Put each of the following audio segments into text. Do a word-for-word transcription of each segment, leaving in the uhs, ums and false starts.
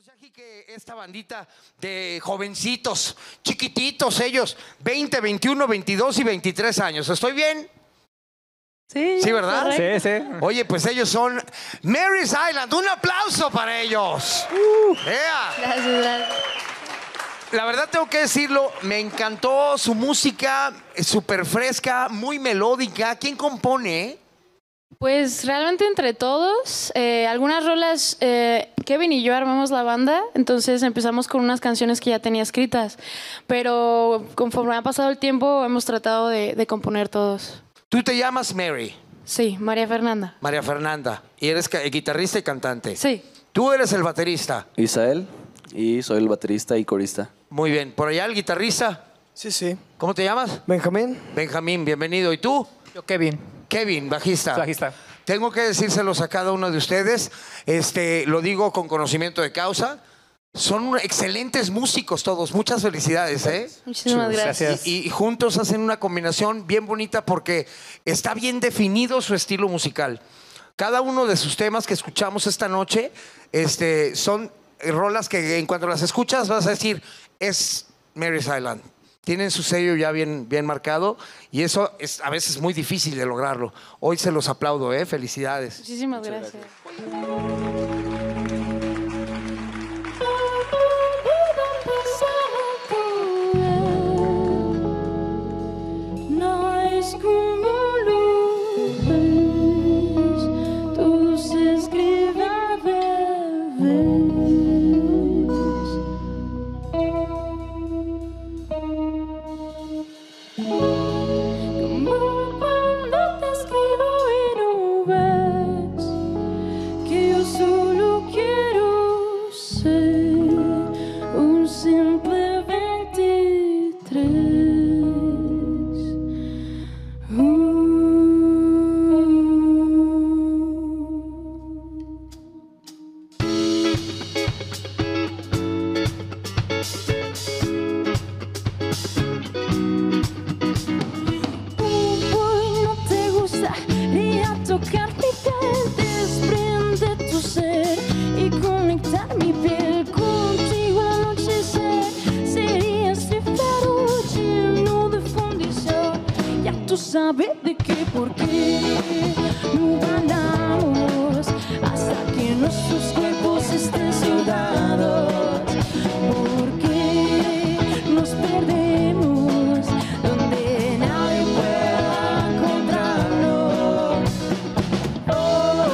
ya aquí que esta bandita de jovencitos, chiquititos ellos, veinte, veintiuno, veintidós y veintitrés años. ¿Estoy bien? Sí. ¿Sí, verdad? Correcto. Sí, sí. Oye, pues ellos son Mary's Island. Un aplauso para ellos. Uh, yeah. Gracias, gracias. La verdad tengo que decirlo, me encantó su música, súper fresca, muy melódica. ¿Quién compone? Pues realmente entre todos, eh, algunas rolas, eh, Kevin y yo armamos la banda, entonces empezamos con unas canciones que ya tenía escritas, pero conforme ha pasado el tiempo hemos tratado de, de componer todos. Tú te llamas Mary. Sí, María Fernanda. María Fernanda. Y eres ca- guitarrista y cantante. Sí. Tú eres el baterista. Isael, y soy el baterista y corista. Muy bien. Por allá el guitarrista. Sí, sí. ¿Cómo te llamas? Benjamín. Benjamín, bienvenido. ¿Y tú? Yo, Kevin. Kevin, bajista. Bajista. Tengo que decírselos a cada uno de ustedes. Este, lo digo con conocimiento de causa. Son excelentes músicos todos. Muchas felicidades, ¿eh? Muchísimas gracias. Gracias. Y, y juntos hacen una combinación bien bonita porque está bien definido su estilo musical. Cada uno de sus temas que escuchamos esta noche este, son rolas que en cuanto las escuchas vas a decir, es Mary's Island. Tienen su sello ya bien, bien marcado y eso es a veces muy difícil de lograrlo. Hoy se los aplaudo, ¿eh? Felicidades. Muchísimas gracias. No es como lo ves, todo se escribe al revés. Como cuando te escribo y no ves que yo solo quiero ser un simple veintitrés. Hoy no te gustaría tocar mi piel, desprende tu ser y conectar mi piel contigo al anochecer. Sería este faro lleno de fundición. Ya tú sabes de qué, por qué no ganamos hasta que nuestros cuerpos estén sudados. Porque nos perdemos donde nadie pueda encontrarnos. Oh,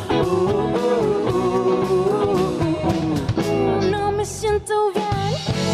no me siento bien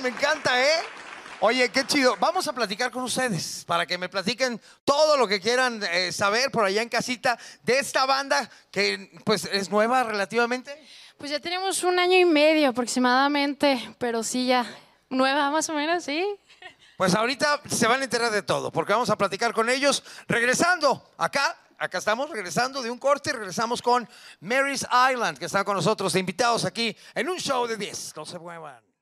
me encanta, ¿eh? Oye, qué chido. Vamos a platicar con ustedes para que me platiquen todo lo que quieran eh, saber por allá en casita de esta banda que pues es nueva relativamente. Pues ya tenemos un año y medio aproximadamente, pero sí ya nueva más o menos, sí. Pues ahorita se van a enterar de todo porque vamos a platicar con ellos regresando acá. Acá estamos regresando de un corte y regresamos con Mary's Island que están con nosotros de invitados aquí en un show de diez. No se muevan.